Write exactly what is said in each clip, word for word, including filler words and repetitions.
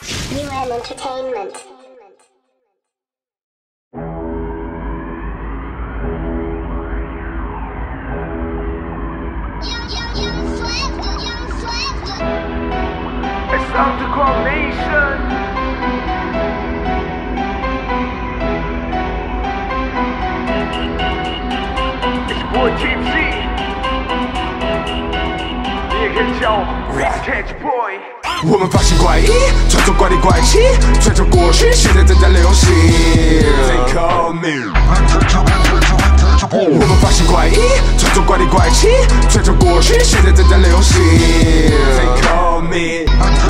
U M Entertainment. It's time to call nation. It's boy Team Z. 你也可以叫我 Vintage Boy。 我们发现怪异，创作怪里怪气，追求过去，现在正在流行。They call me。我们发现怪异，创作怪里怪气，追求过去，现在正在流行。They call me。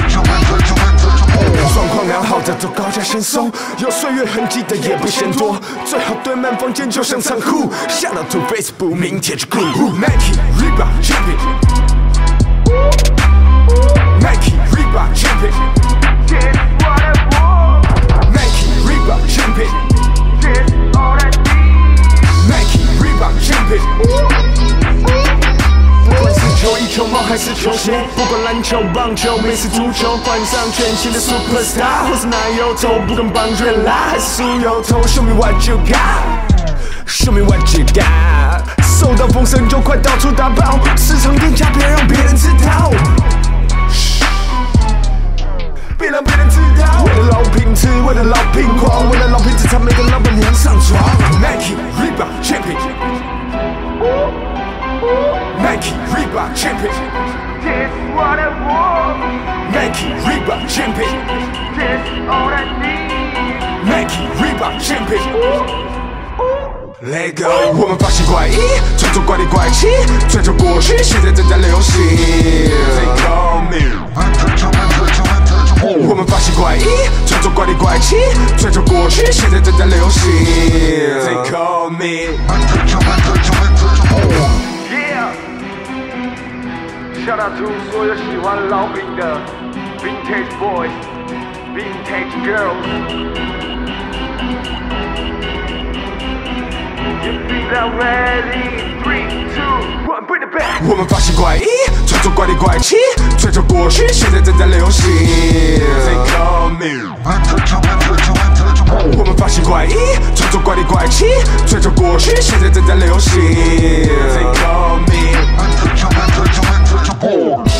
状况良好的都高价先送，有岁月痕迹的也不嫌多，最好堆满房间就像仓库。Shout out to Facebook， 明天去酷。Nike、Reebok、Champion。Nike、Reebok、Champion。 That's what I want. Nike、Reebok、Champion。 That's all I need. Nike、Reebok、Champion。不管是球衣、球帽还是球鞋，不管篮球、棒球、美式足球，换上全新的 Superstar， 或是奶油头，不管棒槌啦还是酥油头 ，Show me what you got，Show me what you got。收到风声就快到处打包，市场定价别让别人知道。别让别人知道，为了老品质，为了老品狂，为了老品质才每个老板娘上床。Nike、Reebok、Champion。Nike、Reebok、Champion。 That's what I want. Nike、Reebok、Champion。 That's all I need. Nike、Reebok、Champion。 Let go， 我们发现怪异，创作怪里怪气，追求过去，现在正在流行。They call me。我们发现怪异，创作怪里怪气，追求过去，现在正在流行。They call me。 Yeah. Shout out to 所有喜欢老品的 Vintage Boys, Vintage Girls. You feel that ready? Three, two, one, bring it back. 我们发现怪异，创作怪里怪气，追求过去，现在正在流行。They call me。 我们发现怪异，创作怪里怪气，追求过去，现在正在流行。They call me。